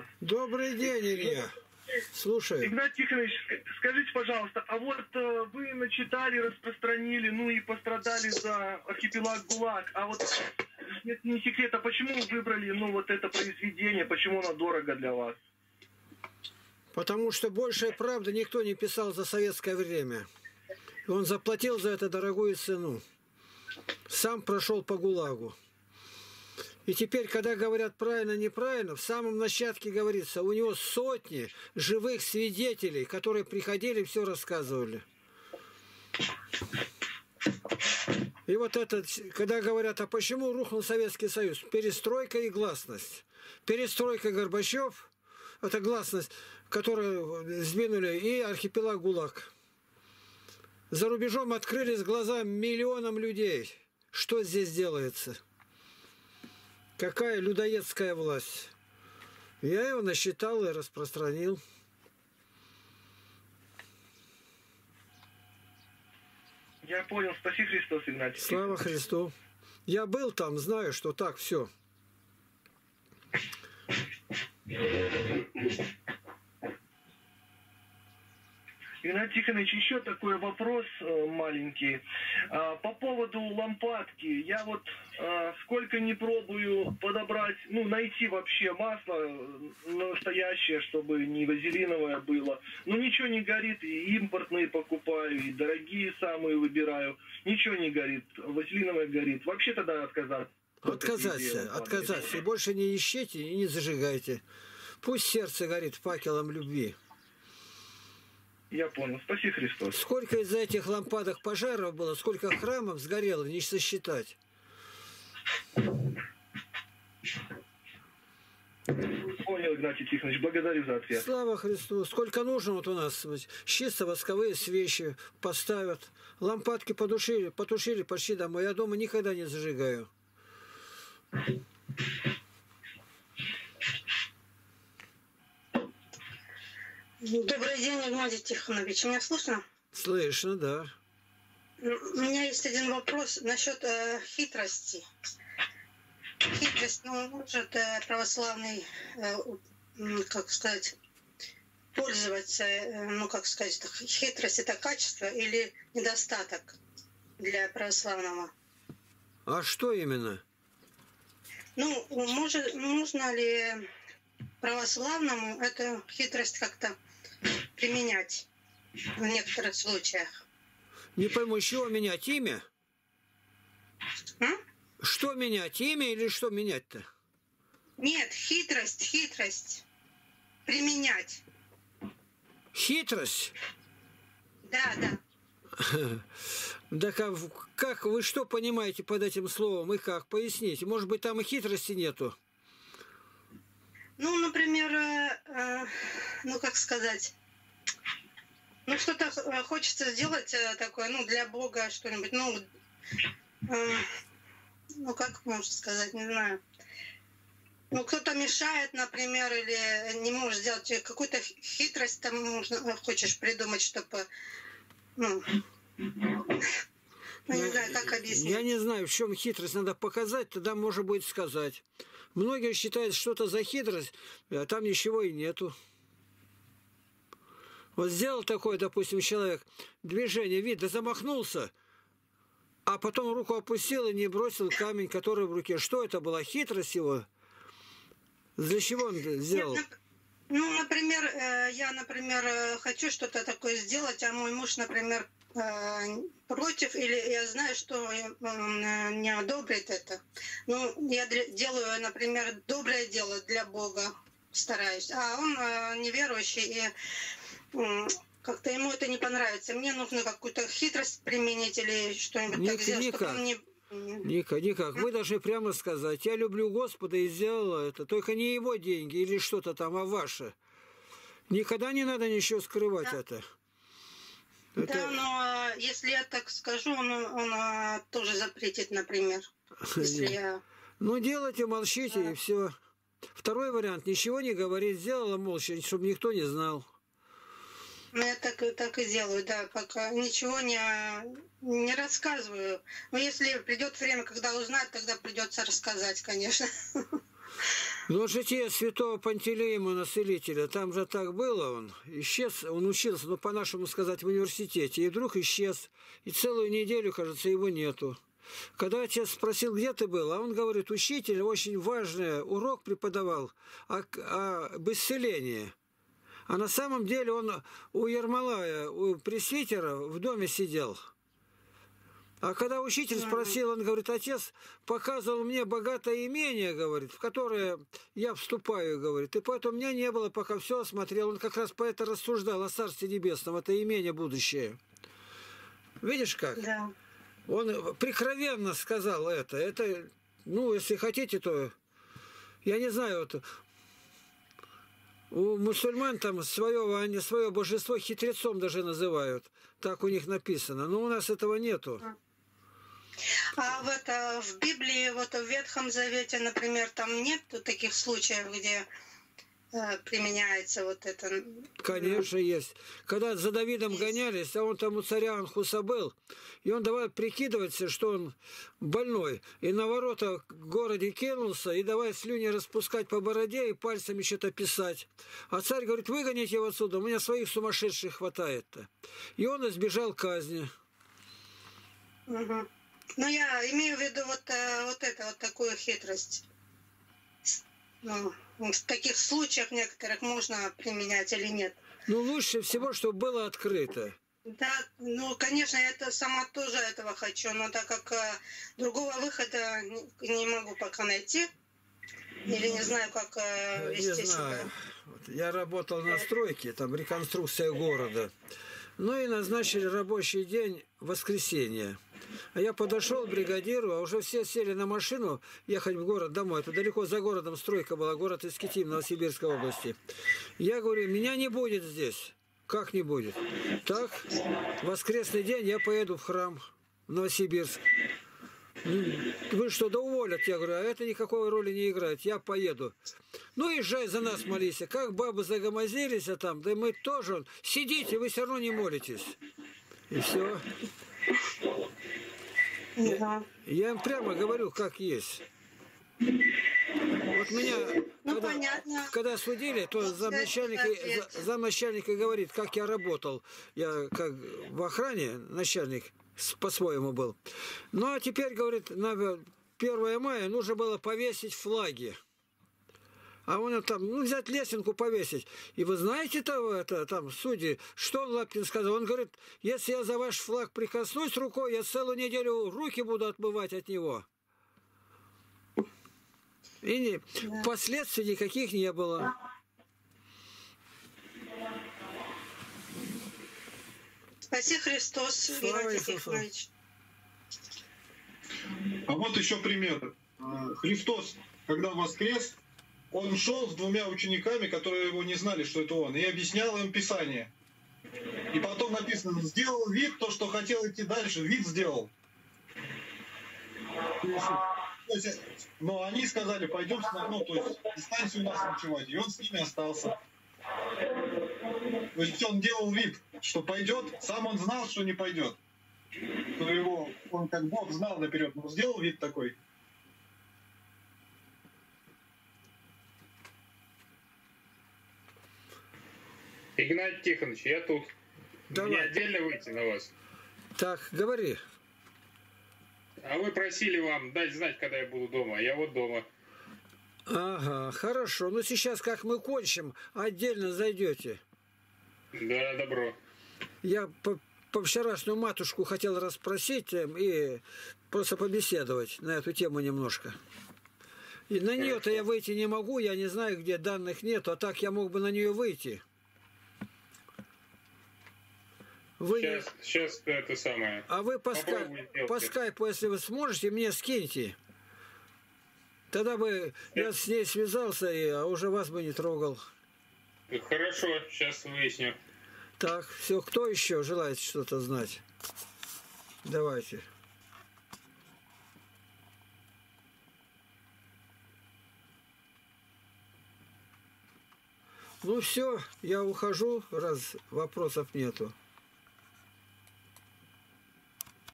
вас. Добрый день, Илья. Слушай. Игнатий Тихонович, скажите, пожалуйста, а вот вы начитали, распространили, ну и пострадали за архипелаг ГУЛАГ, а вот нет, не секрет, а почему вы выбрали, ну, вот это произведение, почему оно дорого для вас? Потому что большая правда никто не писал за советское время. И он заплатил за это дорогую цену. Сам прошел по ГУЛАГу. И теперь, когда говорят правильно-неправильно, в самом начатке говорится, у него сотни живых свидетелей, которые приходили и все рассказывали. И вот это, когда говорят, а почему рухнул Советский Союз? Перестройка и гласность. Перестройка Горбачев, это гласность, которую сдвинули, и архипелаг ГУЛАГ. За рубежом открылись глаза миллионам людей. Что здесь делается? Какая людоедская власть? Я его насчитал и распространил. Я понял. Спаси Христос, Игнатий. Слава Христу. Я был там, знаю, что так все. Игнатий Тихонович, еще такой вопрос маленький. По поводу лампадки. Я вот сколько не пробую подобрать, ну, найти вообще масло настоящее, чтобы не вазелиновое было. Ну, ничего не горит, и импортные покупаю, и дорогие самые выбираю. Ничего не горит, вазелиновое горит. Вообще тогда отказаться. Отказаться. И больше не ищите и не зажигайте. Пусть сердце горит факелом любви. Я понял. Спаси Христос. Сколько из-за этих лампадок пожаров было, сколько храмов сгорело, не сосчитать. Понял, Игнатий Тихонович. Благодарю за ответ. Слава Христу. Сколько нужно вот у нас. Чисто восковые свечи поставят. Лампадки потушили почти домой. Я дома никогда не зажигаю. Добрый день, Игнатий Тихонович. Меня слышно? Слышно, да. У меня есть один вопрос насчет хитрости. Хитрость, ну, может православный, как сказать, пользоваться, ну, как сказать, хитрость — это качество или недостаток для православного? А что именно? Ну, нужно ли православному эту хитрость как-то применять в некоторых случаях? Не пойму, с чего менять имя? Что менять? Имя или что менять-то? Нет, хитрость. Применять. Хитрость? Да. Да как вы что понимаете под этим словом и как? Поясните. Может быть, там и хитрости нету? Ну, например, ну, как сказать, ну, что-то хочется сделать такое, ну, для Бога что-нибудь, ну, как можно сказать, не знаю. Ну, кто-то мешает, например, или не может сделать какую-то хитрость, там нужно, хочешь придумать, чтобы, ну, не знаю, как объяснить. Я не знаю, в чем хитрость надо показать, тогда можно будет сказать. Многие считают что-то за хитрость, а там ничего и нету. Вот сделал такой, допустим, человек, движение, видно, замахнулся, а потом руку опустил и не бросил камень, который в руке. Что это была? Хитрость его? Для чего он сделал? Ну, например, я, хочу что-то такое сделать, а мой муж, например, против, или я знаю, что он не одобрит это. Ну, я делаю, например, доброе дело для Бога, стараюсь, а он неверующий, и как-то ему это не понравится. Мне нужно какую-то хитрость применить или что-нибудь так сделать, чтобы он не... Никак. Вы должны прямо сказать, я люблю Господа и сделала это, только не его деньги или что-то там, а ваше. Никогда не надо ничего скрывать это. Да, но если я так скажу, он тоже запретит, например. Если я... Ну, делайте, молчите, и все. Второй вариант, ничего не говорить, сделала молча, чтобы никто не знал. Ну, я так и делаю, да, пока ничего не рассказываю. Но если придет время, когда узнать, тогда придется рассказать, конечно. Ну, житие святого Пантелеимона Целителя, там же так было, он исчез, он учился, ну, по-нашему сказать, в университете, и вдруг исчез, и целую неделю, кажется, его нету. Когда отец спросил, где ты был, а он говорит, учитель очень важный урок преподавал об исцелении. А на самом деле он у Ермолая, у пресвитера в доме сидел. А когда учитель спросил, он говорит, отец показывал мне богатое имение, говорит, в которое я вступаю, говорит. И поэтому у меня не было, пока все осмотрел. Он как раз по это рассуждал о Царстве Небесном, это имение будущее. Видишь как? Да. Он прикровенно сказал это. Это, ну, если хотите, то, я не знаю, вот, у мусульман там они свое божество хитрецом даже называют. Так у них написано. Но у нас этого нету. А в Библии, вот в Ветхом Завете, например, там нет таких случаев, где применяется вот это? Конечно, есть. Когда за Давидом гонялись, а он там у царя Анхуса был, и он давай прикидываться, что он больной, и на ворота в городе кинулся, и давай слюни распускать по бороде и пальцами что-то писать. А царь говорит, выгоните его отсюда, у меня своих сумасшедших хватает-то. И он избежал казни. Угу. Ну, я имею в виду вот такую хитрость. Ну, в таких случаях некоторых можно применять или нет. Ну, лучше всего, чтобы было открыто. Да, ну, конечно, я сама тоже этого хочу, но так как другого выхода не могу пока найти, или не знаю, как вести себя. Вот, я работал на стройке, там реконструкция города. Ну и назначили рабочий день в воскресенье. А я подошел к бригадиру, а уже все сели на машину ехать в город домой. Это далеко за городом стройка была, город Искитим, Новосибирской области. Я говорю, меня не будет здесь. Как не будет? Так, в воскресный день я поеду в храм в Новосибирск. Вы что, да уволят? Я говорю, а это никакой роли не играет, я поеду. Ну, езжай за нас, молись. Как бабы загомозились, а там, да мы тоже. Сидите, вы все равно не молитесь. И все. Я им прямо говорю, как есть. Вот меня, когда судили, то замначальника говорит, как я работал. Я как в охране начальник по-своему был. Ну, а теперь, говорит, на 1 мая нужно было повесить флаги. А он там, ну, взять лесенку повесить. И вы знаете того, там, судьи, что Лапкин сказал? Он говорит, если я за ваш флаг прикоснусь рукой, я целую неделю руки буду отмывать от него. И последствий никаких не было. Спаси Христос, Геннадий Тихонович. А вот еще пример. Христос, когда воскрес, он шел с 2 учениками, которые его не знали, что это он, и объяснял им Писание. И потом написано, сделал вид, то, что хотел идти дальше, вид сделал. Но они сказали, пойдем то есть останься у нас ночевать. И он с ними остался. То есть он делал вид, что пойдет, сам он знал, что не пойдет. Что он как Бог знал наперед, но сделал вид такой. Игнатий Тихонович, я тут. Давай. Мне отдельно выйти на вас? Так, говори. А вы просили вам дать знать, когда я буду дома. Я вот дома. Ага, хорошо. Ну сейчас, как мы кончим, отдельно зайдете. Да, добро. Я по вчерашнюю матушку хотел расспросить и просто побеседовать на эту тему немножко. И на нее-то я выйти не могу, я не знаю, где данных нет, а так я мог бы на нее выйти. Вы... Сейчас это самое. А вы по скайпу, если вы сможете, мне скиньте. Тогда бы я с ней связался, а уже вас бы не трогал. Хорошо, сейчас выясню. Так, все, кто еще желает что-то знать? Давайте. Ну все, я ухожу, раз вопросов нету.